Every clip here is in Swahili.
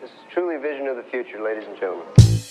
This is truly a vision of the future, ladies and gentlemen.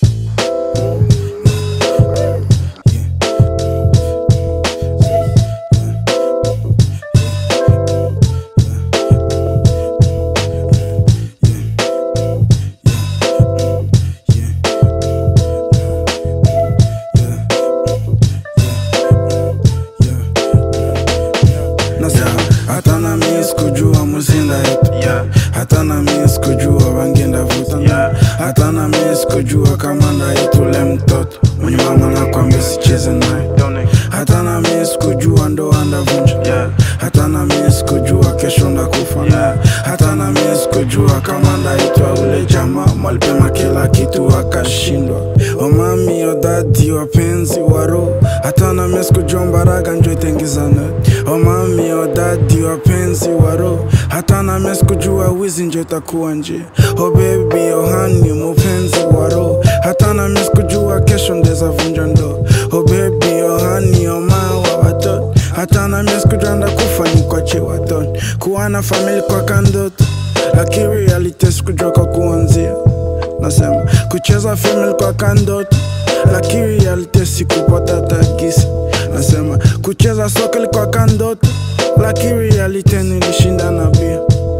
Hata na mimi sikujua muzinda yetu, hata na mimi sikujua wangenda vuta, hata na mimi sikujua kamanda yetu le mtoto mwenye mama nakwambia sicheze naye, hata na mimi sikujua ndoa ndavunja, hata na mimi sikujua kesho ndakufa naye, hata na mimi sikujua kamanda yetu ule jamaa mwalipema kila kitu akashindwa. O mami o daddy wapenzi waro, hata na mimi sikujua mbaraga njoo itengizana. O mami o daddy wapenzi waro, hata na mimi sikujua wizi njoo itakuwa nje. O baby o honey mpenzi waro, hata na mimi sikujua kesho ndeza vunja ndo. O baby o honey o mawa watoto, hata na mimi sikujua ndakufa nikwache watoto. Kuwa na family kwa kandoto, lakini reality sikujua kwa kuanzia. Nasema kucheza film kwa kandoto, lakini reality sikupata tagisi. Nasema kucheza soka kwa kandoto, lakini reality nilishinda na bia.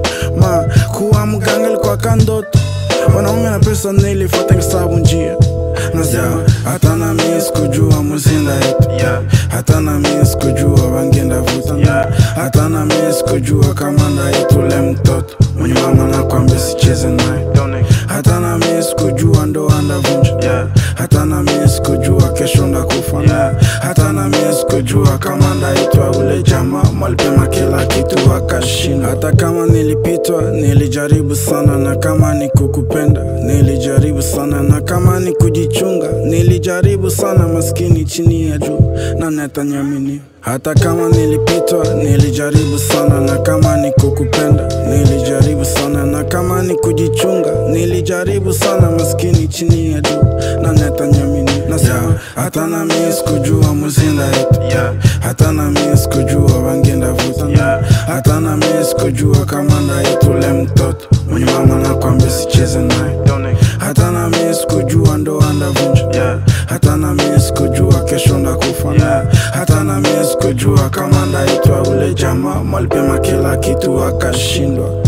Kuwa mganga kwa kandoto, wanaume na pesa nilifuata hesabu njia. Nasema hata na mimi sikujua muzinda yetu, hata na mimi sikujua wangenda vuta, hata na mimi sikujua kamanda yetu le mtoto mwenye mama nakwambia sicheze naye, hata na mimi sikujua ndoa ndavunja, hata na mimi sikujua kesho ndakufa naye, hata na mimi sikujua kamanda yetu ule jamaa mwalipema kila kitu akashinda. Hata kama nilipitwa nilijaribu sana, na kama ni kukupenda nilijaribu sana, na kama ni kujichunga nilijaribu sana, maskini chini ya juu na netanyamini. Hata kama nilipitwa nilijaribu sana, na kama ni kukupenda nilijaribu sana, na kama ni kujichunga nilijaribu sana, maskini chini ya juu na netanyamini. Nasema hata na mimi sikujua muzinda yetu, hata na mimi sikujua wangenda vuta, hata na mimi sikujua kamanda yetu le mtoto mwenye mama nakwambia sicheze naye, hata na mimi sikujua ndoa ndavunja, hata na mimi sikujua kesho ndakufa naye, hata na mimi sikujua kamanda yetu ule jamaa mwalipema kila kitu akashindwa.